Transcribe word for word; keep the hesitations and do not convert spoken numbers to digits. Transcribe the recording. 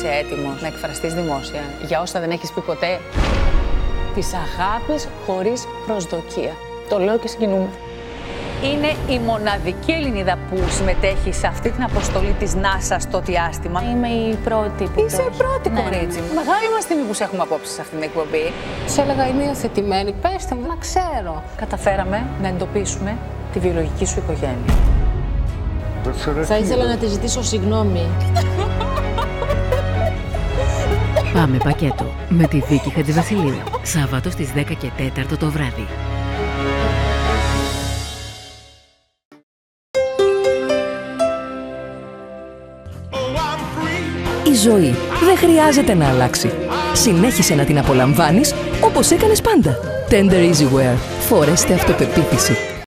είσαι έτοιμος να εκφραστείς δημόσια για όσα δεν έχεις πει ποτέ? Της αγάπης χωρίς προσδοκία. Το λέω και συγκινούμε. Είναι η μοναδική Ελληνίδα που συμμετέχει σε αυτή την αποστολή της NASA στο διάστημα. Είμαι η πρώτη που Είσαι η πρώτη, ναι, κορίτσι. ναι. Μεγάλη μας τιμή που σε έχουμε απόψε σε αυτήν την εκπομπή. Τους έλεγα είναι υιοθετημένη, πέστε μου να ξέρω. Καταφέραμε να εντοπίσουμε τη βιολογική σου οικογένεια. Θα ήθελα να τη ζητήσω συγγνώμη. Πάμε πακέτο με τη Βίκη Χατζηβασιλείου. Σάββατο στις δέκα και τέσσερα το βράδυ. Η ζωή δεν χρειάζεται να αλλάξει. Συνέχισε να την απολαμβάνεις όπως έκανες πάντα. Tender Easy Wear. Φόρεστε αυτοπεποίθηση.